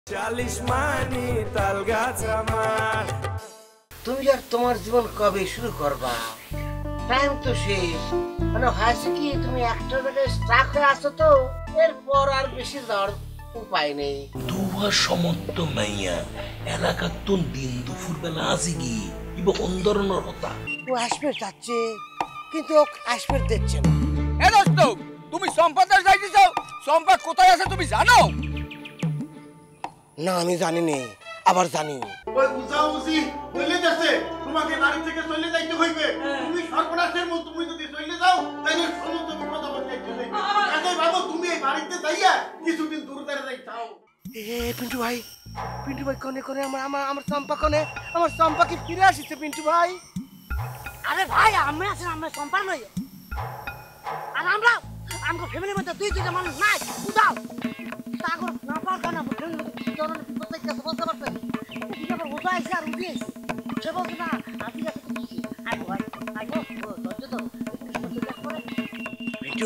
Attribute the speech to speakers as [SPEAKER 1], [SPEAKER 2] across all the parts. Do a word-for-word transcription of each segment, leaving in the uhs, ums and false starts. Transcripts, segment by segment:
[SPEAKER 1] চালিশ মানি তাল গাছ আমার।
[SPEAKER 2] তুমি আর তোমার জীবন কবে শুরু করবা? টাইম তো শেষ। মানে হাসি কি তুমি একটা বেলে স্টাক হয়ে আসো তো, এরপর আর বেশি যাওয়ার উপায় নেই।
[SPEAKER 3] দুয়া সমত্ত মাইয়া এলাকা তো দিন দুপুর বেলা আসি কি ইবা অন্দরনের কথা।
[SPEAKER 2] ও আসবে যাচ্ছে কিন্তু ও আসবে দিচ্ছে না।
[SPEAKER 4] এ দোস্ত, তুমি সম্পাদার যাইতে চাও? সম্পাদ কোথায় আছে তুমি জানো?
[SPEAKER 2] না আমি জানি নে, আবার জানি।
[SPEAKER 5] ওই উজাউজি বলে যাচ্ছে তোমাকে বাড়ি থেকে চলে যাইতে হইবে। তুমি সর্বনাশের মতো তুমি যদি চলে যাও তাহলে সমস্ত বিপদ আপদ যাইতে হইবে। তাই ভাবো তুমি এই বাড়িতে যাইয়া কিছুদিন দূরে দূরে যাই যাও।
[SPEAKER 2] এ পিন্টু ভাই, পিন্টু ভাই কোনে কোনে আমার আমার আমার চম্পা কোনে? আমার চম্পা কি ফিরে আসিছে পিন্টু ভাই?
[SPEAKER 6] আরে ভাই আমরা আছি, আমরা সম্পান নই। আর আমরা আমগো ফ্যামিলির মধ্যে দুই দুইটা মানুষ নাই বুঝাও। তাগর না পার কেন বুঝলেন জননে বিপদ থেকে বলতে পারবে। কি আবার ওজা আইছে আর উঠি আইছে। সে বলছে না আজকে আছে তো কি আই ভাই আই গো দরজা দাও একটু সময় দেখ করে।
[SPEAKER 2] পিন্টু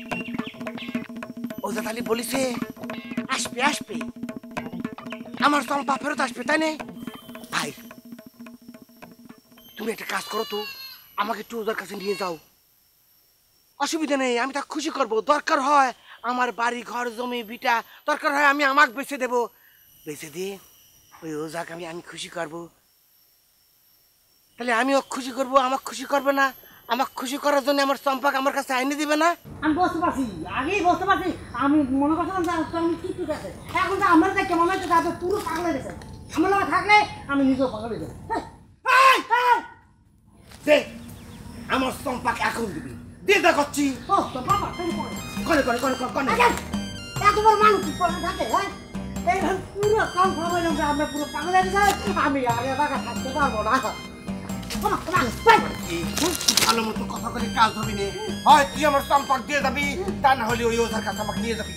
[SPEAKER 2] ওজা তালি বলিছে আসবে আসবে, আমার চম্পা ফেরত আসবে, তাই না? ভাই তুমি একটা কাজ করো তো, আমাকে একটু ওদের কাছে নিয়ে যাও। অসুবিধা নেই, আমি তাকে খুশি করব। দরকার হয় আমার বাড়ি ঘর জমি বিটা দরকার হয় আমি আমাকে বেচে দেব। বেচে দিয়ে ওই ওজাকে আমি আমি খুশি করব। তাহলে আমিও খুশি করব, আমাকে খুশি করবে না? আমাকে খুশি করার জন্য আমার চম্পাকে আমার কাছে আইনে দিবে না?
[SPEAKER 6] আমি বুঝতে পারছি, আগেই বুঝতে পারছি। আমি মনে করছিলাম যে আমি কি ঠিক আছে। এখন তো আমার দেখে মনে হচ্ছে তাদের পুরো পাগল হয়ে গেছে। আমার লোক থাকলে আমি নিজেও পাগল হয়ে যাবো।
[SPEAKER 2] দে আমার চম্পাকে এখন দিবি, দিয়ে দেখাচ্ছি।
[SPEAKER 6] ও তো বাবা তুমি করে
[SPEAKER 2] করে করে করে করে
[SPEAKER 6] এত বড় মানুষ পড়ে থাকে। হ্যাঁ এইভাবে পুরো কম খবর আমরা পুরো পাগল হয়ে যাই। আমি আগে বাগা থাকতে পারবো না।
[SPEAKER 2] ভালো মতো কথা বলে কাজ হবে না। হয় তুই আমার চম্পাক দিয়ে যাবি, তা না হলে ওই ওজার কাছে আমাকে নিয়ে যাবি।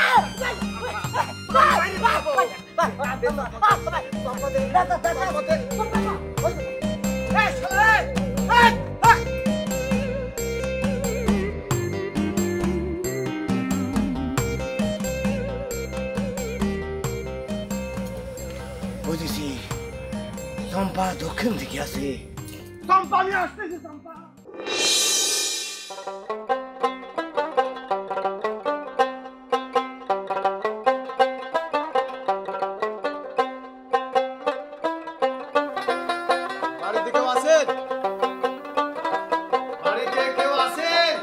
[SPEAKER 2] বুঝেছি, চম্পা দক্ষিণ দিকে আছে। চম্পা আমি আসতেছি, চম্পা।
[SPEAKER 5] বাড়িতে কেউ আছেন? বাড়িতে কেউ আছেন?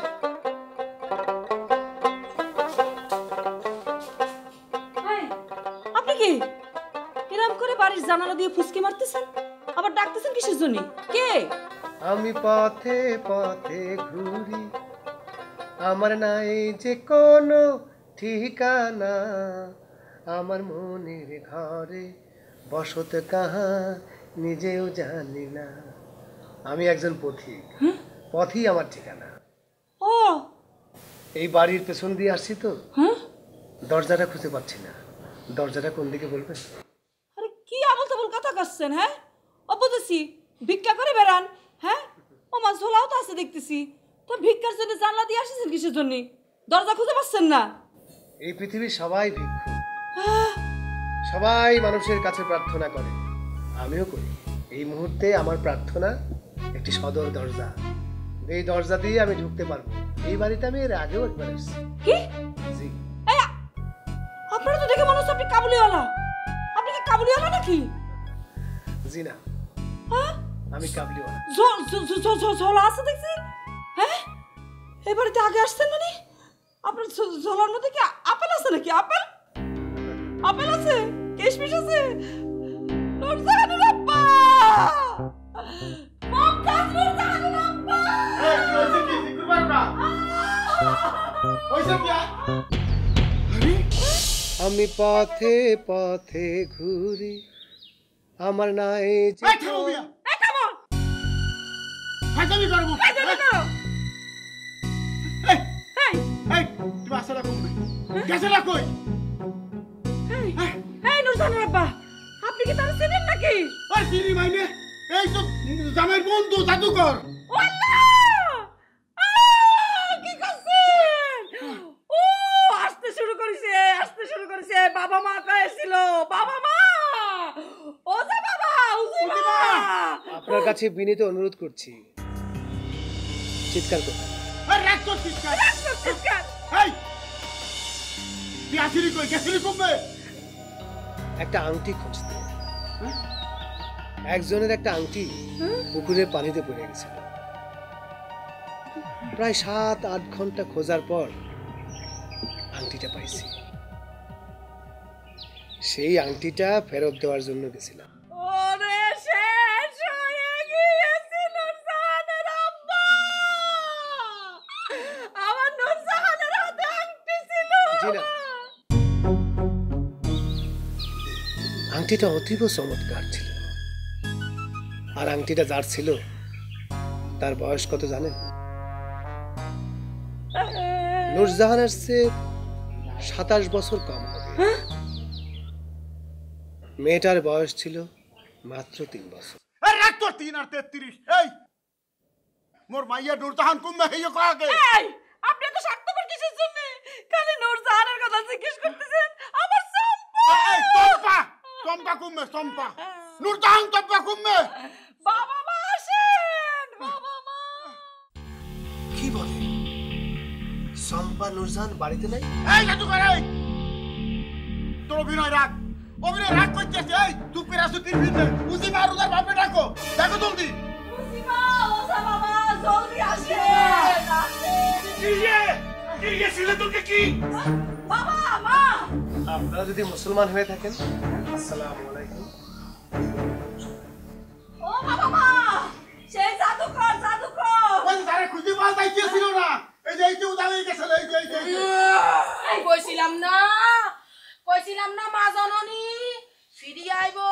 [SPEAKER 7] আপনি কি এরকম করে বাড়ির জানালা দিয়ে ফুসকি মারতেছেন? আবার ডাকতেছেন কিসের জন্য? কে?
[SPEAKER 8] আমি পথে পথে ঘুরি, আমার নাই যে কোনো ঠিকানা, আমার মনের ঘরে বসত কাহা নিজেও জানি না। আমি একজন পথিক, পথই আমার ঠিকানা।
[SPEAKER 7] ও
[SPEAKER 8] এই বাড়ির পেছন দিয়ে আসছি তো,
[SPEAKER 7] হ্যাঁ
[SPEAKER 8] দরজাটা খুঁজে পাচ্ছি না। দরজাটা কোন দিকে বলবেন?
[SPEAKER 7] আরে কি আবল তাবল কথা করছেন? হ্যাঁ অবদেশি ভিক্ষা করে বেড়ান? হ্যাঁ ও মা ঝোলাও তো আছে দেখতেছি। তো ভিক্ষার জন্য জানলা দিয়ে আসছেন কিসের জন্য? দরজা খুঁজে পাচ্ছেন না?
[SPEAKER 8] এই পৃথিবীর সবাই ভিক্ষু, সবাই মানুষের কাছে প্রার্থনা করে, আমিও করি। এই মুহূর্তে আমার প্রার্থনা একটি সদর দরজা, এই দরজা দিয়ে আমি ঢুকতে পারবো। এই বাড়িতে আমি এর আগেও একবার এসেছি।
[SPEAKER 7] কি?
[SPEAKER 8] জি।
[SPEAKER 7] আপনারা তো দেখে মনে হচ্ছে আপনি কাবুলিওয়ালা। আপনি কি কাবুলিওয়ালা নাকি?
[SPEAKER 8] জি না,
[SPEAKER 7] হ্যাঁ
[SPEAKER 8] আমি কাবলিওয়ালা।
[SPEAKER 7] ঝোলা আছে দেখছি। হ্যাঁ এই বাড়িতে আগে আসছেন মানে? আপনার ঝোলার মধ্যে কি আপেল আছে নাকি? আপেল আপেল আছে, কিশমিশ আছে। নুরজাহানুর আব্বা, মমতাজ নুরজাহানুর আব্বা।
[SPEAKER 5] এই কি হইছে? কি জিজ্ঞেস করবা? হইছে কি?
[SPEAKER 8] আমি পথে পথে ঘুরি, আমার নাই যে
[SPEAKER 5] এই থামো মিয়া।
[SPEAKER 7] এই থামো।
[SPEAKER 5] ফাইজলামি করবো।
[SPEAKER 7] ফাইজলামি করো।
[SPEAKER 5] এই
[SPEAKER 7] এই
[SPEAKER 5] এই তুমি আসলে কমবে। গেছলা কই?
[SPEAKER 7] এই এই নুরজাহানুর আব্বা, আপনি কি তার চেনেন নাকি?
[SPEAKER 5] আর চিনি মাইনে এই তো জামাইয়ের বন্ধু জাদুকর।
[SPEAKER 7] আল্লাহ! আহ! কি করছেন? ও আসতে শুরু করেছে, আসতে শুরু করেছে। বাবা মা কয়েছিল, বাবা
[SPEAKER 8] কাছে বিনীত অনুরোধ করছি, চিৎকার করুন।
[SPEAKER 5] আর রাগ তোর চিৎকার
[SPEAKER 7] চিৎকার
[SPEAKER 5] এই তুই আসিলি কই গেছিলি কমবে
[SPEAKER 8] একটা আংটি খুঁজতে। একজনের একটা আংটি পুকুরের পানিতে পড়ে গেছিল। প্রায় সাত আট ঘন্টা খোঁজার পর আংটিটা পাইছি। সেই আংটিটা ফেরত দেওয়ার জন্য গেছিলাম।
[SPEAKER 7] ওরে শেষ হয়ে গিয়েছে নূরজাহানের আব্বা। আমার নূরজাহানের হাতে আংটি ছিল।
[SPEAKER 8] জি না, আংটিটা অতীব চমৎকার ছিল। আর আংটিটা যার ছিল তার বয়স কত জানেন? নূরজাহানের চেয়ে সাতাশ বছর কম হবে। মেয়েটার বয়স ছিল মাত্র তিন বছর।
[SPEAKER 5] আর রাগ তোর তিন আর তেত্রিশ এই মোর মাইয়া নূরজাহান কমবে হইয়া কয় আগে
[SPEAKER 7] এই আপনি তো স্বার্থপর কিসের জন্য খালি নূরজাহানের কথা জিজ্ঞেস করতেছেন? আমার চম্পা
[SPEAKER 5] এই চম্পা চম্পা কমবে চম্পা নূরজাহান চম্পা কমবে
[SPEAKER 7] বাবা মা আসেন, বাবা মা।
[SPEAKER 8] কি বলে? চম্পা নূরজাহান বাড়িতে নাই?
[SPEAKER 5] এই জাদু করে এই তোর অভিনয় রাগ অভিনয় রাগ করতেছে। এই তুই পেরাসুতির ভিতরে উজি মারুদার বাপে ডাকো দেখো জলদি
[SPEAKER 7] মুসিমা ওসা বাবা জলদি আসেন, আসেন।
[SPEAKER 5] কি রে কি গেছিলে তোকে কি
[SPEAKER 7] বাবা মা
[SPEAKER 8] আপনারা যদি মুসলমান হয়ে থাকেন, আসসালামু আলাইকুম।
[SPEAKER 7] ও বাবা মা সেই জাদুকর জাদুকর
[SPEAKER 5] ওই তারে খুঁজে পাওয়া যাইতেছিল না। এই যে এই যে উদালে গেছিল এই যে এই যে এই যে।
[SPEAKER 6] এই কইছিলাম না কইছিলাম না মা জননী ফিরি আইবো,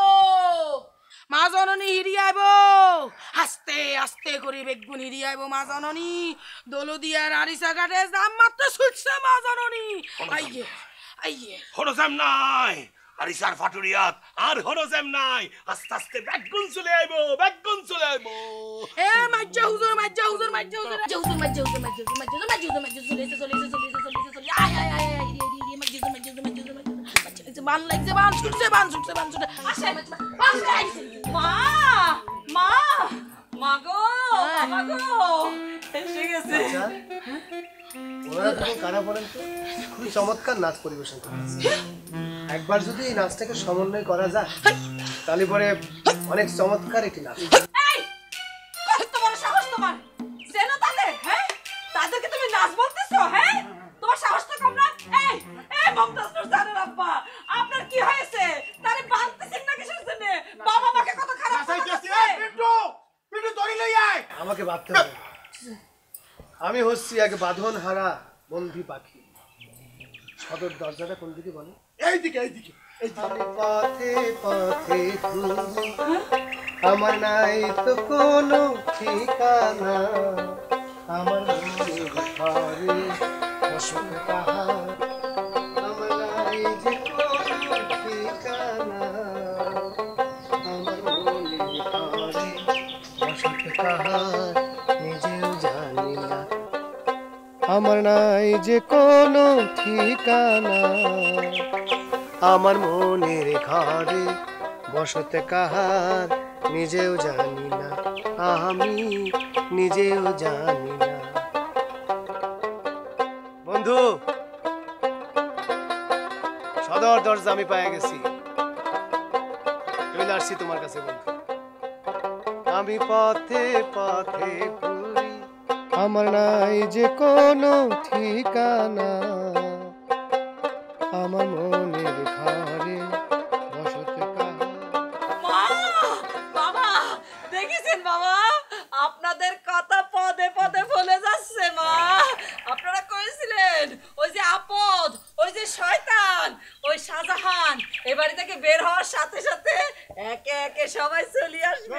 [SPEAKER 6] মা জননী হিরি আইবো, আস্তে আস্তে করে বেগুন হিরি আইবো মা জননী। দলদিয়ার আরিসা ঘাটে জাম মাত্র ছুটছে মা জননী। আইয়ে আইয়ে
[SPEAKER 3] হরজাম নাই আরিসার ফাটুরিয়াত আর হরজাম নাই। আস্তে আস্তে বেগুন চলে আইবো, বেগুন চলে আইবো।
[SPEAKER 6] এ মাজ্জা হুজুর মাজ্জা হুজুর মাজ্জা হুজুর মাজ্জা হুজুর মাজ্জা হুজুর মাজ্জা হুজুর মাজ্জা হুজুর মাজ্জা হুজুর মাজ্জা হুজুর চলে চলে চলে চলে চলে আয় আয় আয় আয় হিরি হিরি মাজ্জা হুজুর মাজ্জা হুজুর মাজ্জা হুজুর মাজ্জা হুজুর বান লাগছে বান ছুটছে বান ছুটছে বান ছুটছে আসে বান লাগছে
[SPEAKER 7] মা মা মা গো বাবা গো এসে গেছে।
[SPEAKER 8] আচ্ছা, ওনারা তখন কারা বলেন তো? খুবই চমৎকার নাচ পরিবেশন করেছে। একবার যদি এই নাচটাকে সমন্বয় করা যায় তাহলে পরে অনেক চমৎকার একটি নাচ।
[SPEAKER 7] এই কত বড় সাহস তোমার? চেনো তাদের? হ্যাঁ তাদেরকে তুমি নাচ বলতেছো? হ্যাঁ তোমার সাহস তো কম না। এই এই মমতাজ নূরজাহানের আব্বা আপনার কি হয়েছে? তারে বাঁধতেছেন না কিসের জন্য? বাবা মাকে কত খারাপ কথা
[SPEAKER 5] যাইতেছি
[SPEAKER 7] বলছে।
[SPEAKER 5] এই পিন্টু পিন্টু ধরি লই আয়।
[SPEAKER 8] আমাকে বাঁধতে হবে না। আমি হচ্ছি এক বাঁধন হারা বন্দি পাখি। সদর দরজাটা কোন দিকে বলে?
[SPEAKER 5] এইদিকে এইদিকে
[SPEAKER 8] আমি পথে পথে ঘুরি, আমার নাই তো কোনো ঠিকানা। আমার মনের ঘরে বসত কাহার, আমার নাই যে কোনো ঠিকানা। আমার মনের ঘরে বসত কাহার, নিজেও জানি না। আমার নাই যে কোনো ঠিকানা, আমার মনের ঘরে বসতে কাহার, নিজেও জানি না, আমি নিজেও জানি না। বন্ধু, সদর দরজা আমি পেয়ে গেছি, চলে আসছি তোমার কাছে বন্ধু। আমি পথে পথে ঘুরি, আমার নাই যে কোনো ঠিকানা, আমার মনের ঘরে বসতে কাহার।
[SPEAKER 7] মা বাবা দেখেছেন বাবা আপনাদের কথা পদে পদে বলে যাচ্ছে। মা আপনারা কইছিলেন ওই যে আপদ ওই যে শয়তান ওই শাহজাহান এ বাড়ি থেকে বের হওয়ার সাথে সাথে একে একে সবাই চলে আসবে।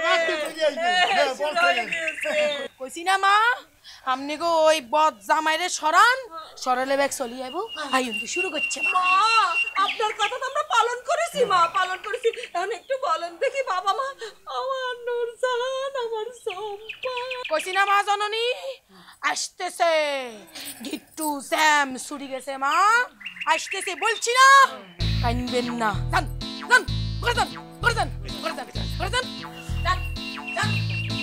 [SPEAKER 6] কইছি না মা আমনি গো ওই বদ জামাইরে সরান সরালে ব্যাগ চলি আইবো আইন তো শুরু করছে মা।
[SPEAKER 7] মা আপনার কথা তো আমরা পালন করেছি মা পালন করেছি। এখন একটু বলেন দেখি বাবা মা আমার নূরজাহান আমার চম্পা।
[SPEAKER 6] কইছি না মা জননী আসতেছে গিট্টু স্যাম ছুরি গেছে মা আসতেছে বলছি না কাইনবেন না। যান যান ঘরে যান ঘরে যান ঘরে যান ঘরে যান যান যান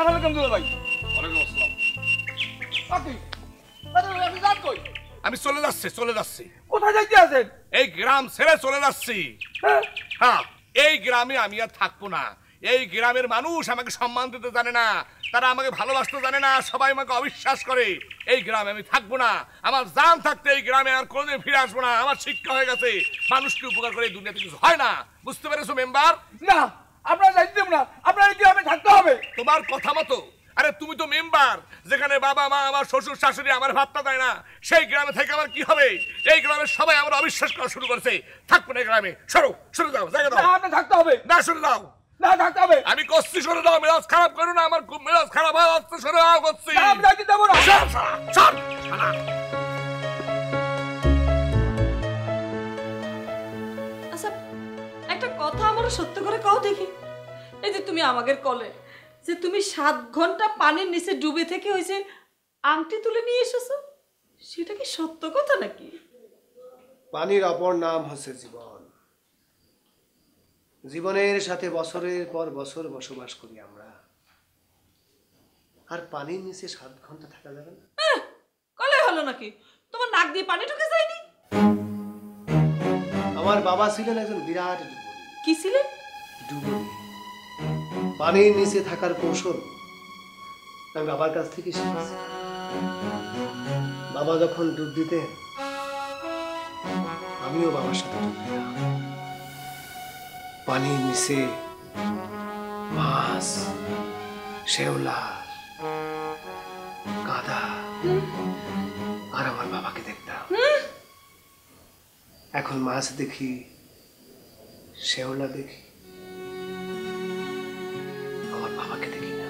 [SPEAKER 4] আসসালামু আলাইকুম দুলা ভাই। ওয়ালাইকুম আসসালাম। আপনি আপনি যান কই?
[SPEAKER 9] আমি চলে যাচ্ছি চলে যাচ্ছি
[SPEAKER 4] কোথায় যাইতে আছেন?
[SPEAKER 9] এই গ্রাম ছেড়ে চলে যাচ্ছি। হ্যাঁ, এই গ্রামে আমি আর থাকবো না। এই গ্রামের মানুষ আমাকে সম্মান দিতে জানে না, তারা আমাকে ভালোবাসতে জানে না, সবাই আমাকে অবিশ্বাস করে। এই গ্রামে আমি থাকবো না। আমার জান থাকতে এই গ্রামে আর কোনোদিন ফিরে আসবো না। আমার শিক্ষা হয়ে গেছে মানুষকে উপকার করে এই দুনিয়াতে কিছু হয় না। বুঝতে পেরেছো মেম্বার?
[SPEAKER 4] না, আপনারা যাইতে দেব না, আপনারা এই গ্রামে থাকতে হবে।
[SPEAKER 9] তোমার কথা মতো। আরে তুমি তো মেম্বার, যেখানে বাবা মা আমার শ্বশুর শাশুড়ি আমার ভাতটা দেয় না, সেই গ্রামে থেকে আমার কি হবে? এই গ্রামের সবাই আমার অবিশ্বাস করা শুরু করেছে। থাকবো না এই গ্রামে। সরো সরে যাও, জায়গা দাও।
[SPEAKER 4] আপনি থাকতে হবে।
[SPEAKER 9] না, সরে যাও।
[SPEAKER 4] না, থাকতে হবে।
[SPEAKER 9] আমি করছি, সরে যাও। মেজাজ খারাপ করো না, আমার খুব মেজাজ খারাপ হয়ে যাচ্ছে। সরে যাও করছি।
[SPEAKER 4] আমি যাইতে দেব না।
[SPEAKER 9] সর, সর, সর, শালা।
[SPEAKER 7] আচ্ছা একটা কথা আমারও সত্য করে কও দেখি। এই যে তুমি আমাদের কলে যে তুমি সাত ঘন্টা পানির নিচে ডুবে থেকে হয়েছে আংটি তুলে নিয়ে এসেছো, সেটা কি সত্য কথা নাকি?
[SPEAKER 8] পানির অপর নাম হচ্ছে জীবন। জীবনের সাথে বছরের পর বছর বসবাস করি আমরা, আর পানির নিচে সাত ঘন্টা থাকা যাবে না?
[SPEAKER 7] কলে হলো নাকি? তোমার নাক দিয়ে পানি ঢুকে যায়নি?
[SPEAKER 8] আমার বাবা ছিলেন একজন বিরাট ডুবুরি।
[SPEAKER 7] কি ছিলেন?
[SPEAKER 8] ডুবুরি। পানির নিচে থাকার কৌশল আমি বাবার কাছ থেকে শিখেছি। বাবা যখন ডুব দিতেন আমিও বাবার সাথে ডুব দিতাম। পানির নিচে মাছ, শেওলা, কাদা আর আমার বাবাকে দেখতাম। এখন মাছ দেখি, শেওলা দেখি, আমার বাবাকে দেখি না।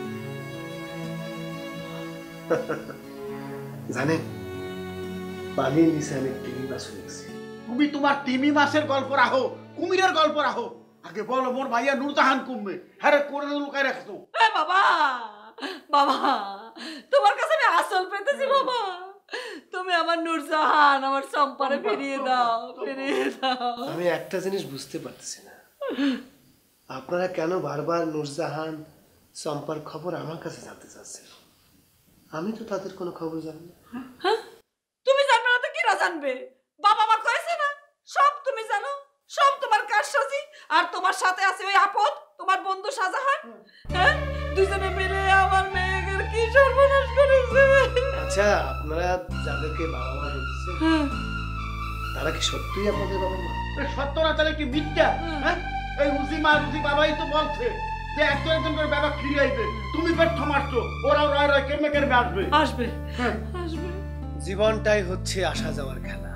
[SPEAKER 8] জানেন, পানির নিচে আমি তিমি মাছ দেখছি।
[SPEAKER 5] তুমি তোমার তিমি মাছের গল্প রাখো, কুমিরের গল্প রাখো। আগে বলো মোর ভাইয়া নূরজাহান কুমবে হ্যাঁ করে লুকায় রাখতো।
[SPEAKER 7] এ বাবা, বাবা তোমার কাছে আমি আসল পেতেছি বাবা। তুমি আমার নূরজাহান, আমার চম্পারে ফিরিয়ে দাও, ফিরিয়ে দাও।
[SPEAKER 8] আমি একটা জিনিস বুঝতে পারতেছি না, আপনারা কেন বারবার নূরজাহান, চম্পার খবর আমার কাছে জানতে চাচ্ছেন? আমি তো তাদের কোনো খবর জানি না।
[SPEAKER 7] হ্যাঁ, তুমি জানবে না তো কিরা জানবে? বাবা মা কয়েছে না, সব তুমি জানো, সব তোমার কারসাজি। আর তোমার সাথে আছে ওই আপদ, তোমার বন্ধু শাহজাহান। হ্যাঁ, দুজনে মিলে আমার মেয়েদের কি সর্বনাশ করেছে।
[SPEAKER 8] আচ্ছা, আপনারা যাদেরকে বাবা মা বলছেন তারা কি সত্যিই আপনাদের বাবা মা?
[SPEAKER 5] সত্য না তাহলে কি মিথ্যা? হ্যাঁ, এই রুজি মা রুজি বাবাই তো বলছে যে একজন একজন করে বাবা ফিরে আইবে। তুমি ব্যর্থ মারছো, ওরাও রয় রয় কেমনে কেমনে আসবে
[SPEAKER 7] আসবে আসবে।
[SPEAKER 8] জীবনটাই হচ্ছে আসা যাওয়ার খেলা।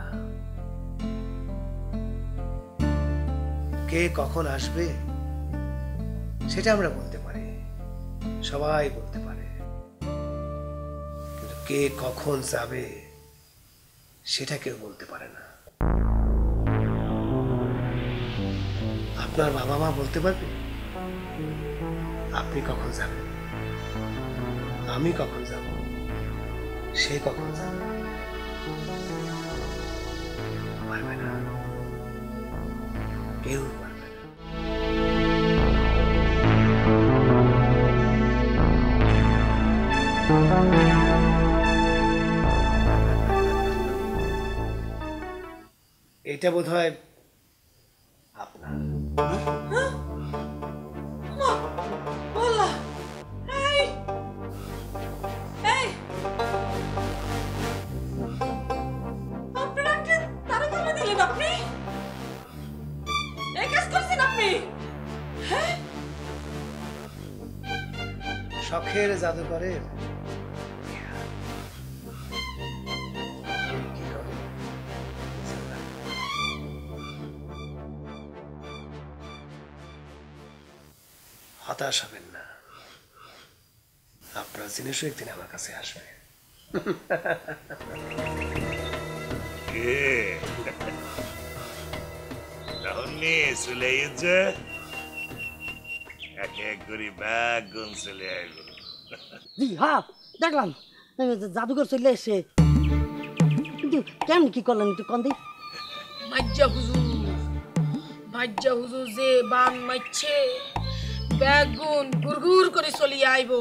[SPEAKER 8] কে কখন আসবে সেটা আমরা বলতে পারি, সবাই বলতে পারে, কিন্তু কে কখন যাবে সেটা কেউ বলতে পারে না। আপনার বাবা মা বলতে পারবে আপনি কখন যাবেন, আমি কখন যাব, সে কখন যাবে? পারবে না, কেউ পারবে না। এটা বোধ হয় আপনার। শখের জাদুকরের হতাশ হবেন না, আপনার জিনিসও একদিন আমার কাছে আসবে।
[SPEAKER 3] চলে গেছে এক এক করে ব্যাগ গুন চলে আইব।
[SPEAKER 6] জি হ্যাঁ, দেখলাম জাদুঘর চলে এসে, কিন্তু কেমন কি করলেন একটু কন দিই।
[SPEAKER 10] মাজ্জা হুজুর, মাজ্জা হুজুর যে বান মারছে, বেগুন গুড়গুড় করে চলি আইব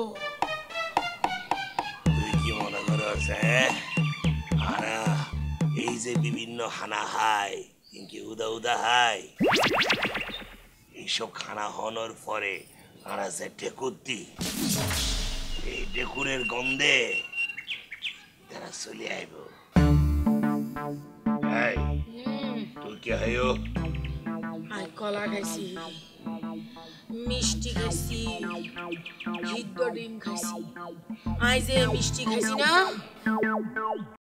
[SPEAKER 3] তুই কি মনে করছ হ্যাঁ আরা এই যে বিভিন্ন খানা হাই কিন্তু উদা উদা হাই এইসব খানা হনোর পরে আরা যে ঠেকুর দি এই ঠেকুরের গন্ধে তারা চলে আইব হাই তুই কি হাইও
[SPEAKER 10] আই কলা খাইছি মিষ্টি খাইছি সিদ্ধ ডিম খাইছি আই যে মিষ্টি খাইছি না